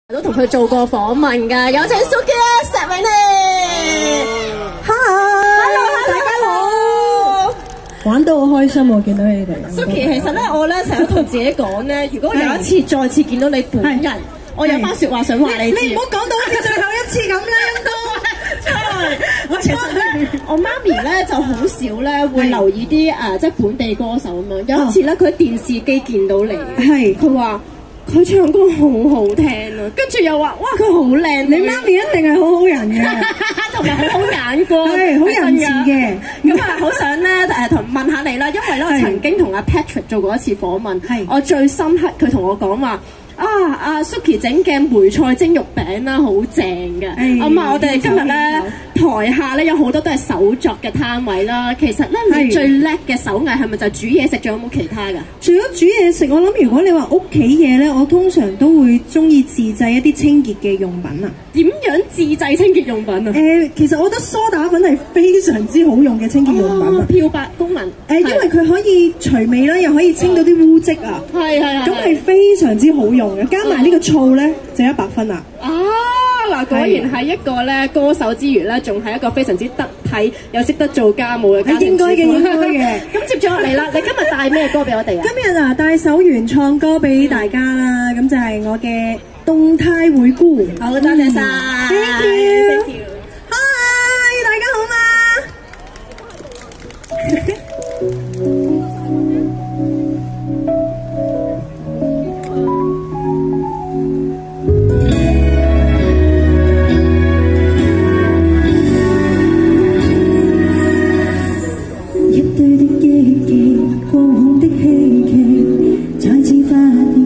都同佢做過訪問㗎，有請 Suki 啊，石永利。 Hello， 大家好。玩到好開心喎，見到你哋。 Suki， 其實咧，我咧成日同自己講咧，如果有一次再次見到你本人，我有番説話想話你知。 你唔好講到好似最後一次咁啦，陰公。 我其實咧，我媽咪咧就好少咧會留意啲即係本地歌手咁樣。有一次咧，佢喺電視機見到你，佢話佢唱歌好好聽啊，跟住又話哇佢好靚。 你媽咪一定係好好人嘅， 同埋好好眼光， 係好仁慈嘅。 咁啊，好想咧同問下你啦，因為咧我曾經同阿 Patrick 做過一次訪問，我最深刻佢同我講話。阿 Suki 整嘅梅菜蒸肉餅啦，好正嘅。咁啊，我哋今日咧台下咧有好多都係手作嘅攤位啦。其實咧，你最叻嘅手藝係咪就係煮嘢食？仲有冇其他㗎？ 除咗煮嘢食，我諗如果你話屋企嘢咧，我通常都會中意自製一啲清潔嘅用品啊。 點樣自製清潔用品啊？ 其實我覺得梳打粉係非常之好用嘅清潔用品啊。 漂白功能。 因為佢可以除味啦，又可以清到啲污漬啊。 係。 咁係非常之好用。加埋呢個醋咧，就100分啦！ 嗱，果然係一個咧歌手之餘咧，仲係一個非常之得體又識得做家務嘅家庭主婦。 應該嘅。 咁接住落嚟啦，你今日帶咩歌俾我哋啊？ 今日啊，帶首原創歌俾大家啦，咁就係我嘅動態回顧。 好，多謝晒 Thank you。Hi， 大家好嘛？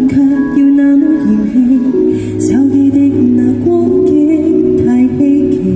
小記的那光景太稀奇。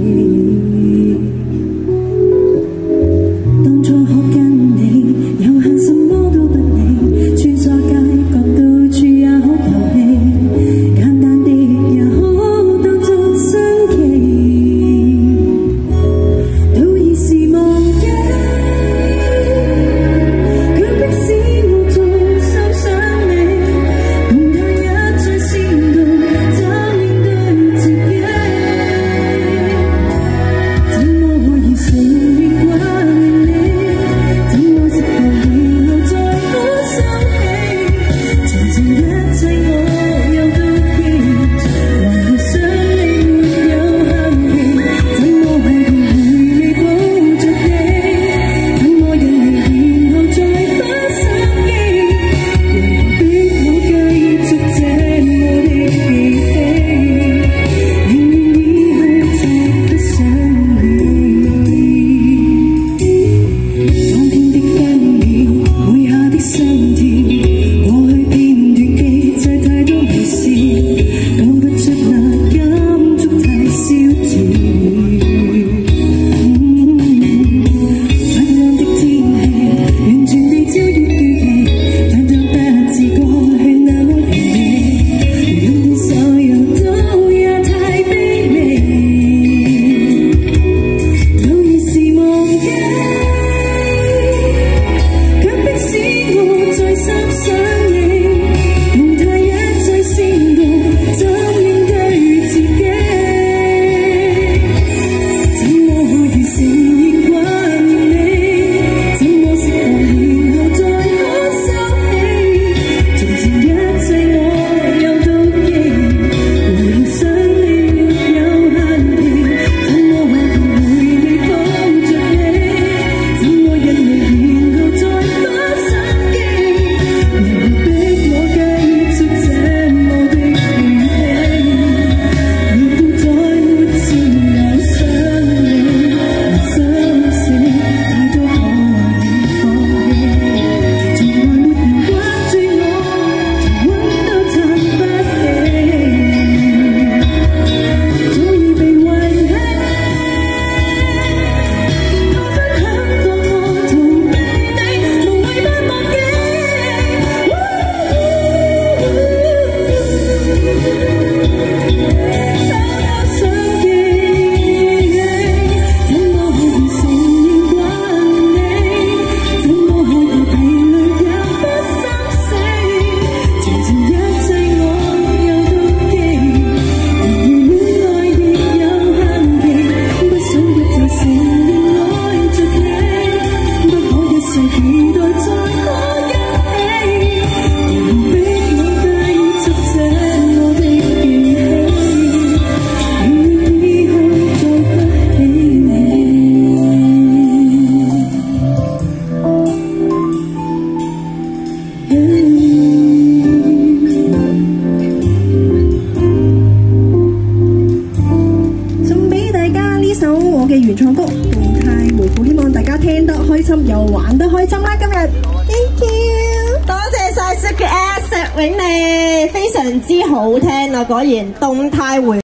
嘅原創曲動態回顧，希望大家聽得開心又玩得開心啦！今日 thank you， 多謝晒 Suki S 石永利，非常之好聽啊！果然動態回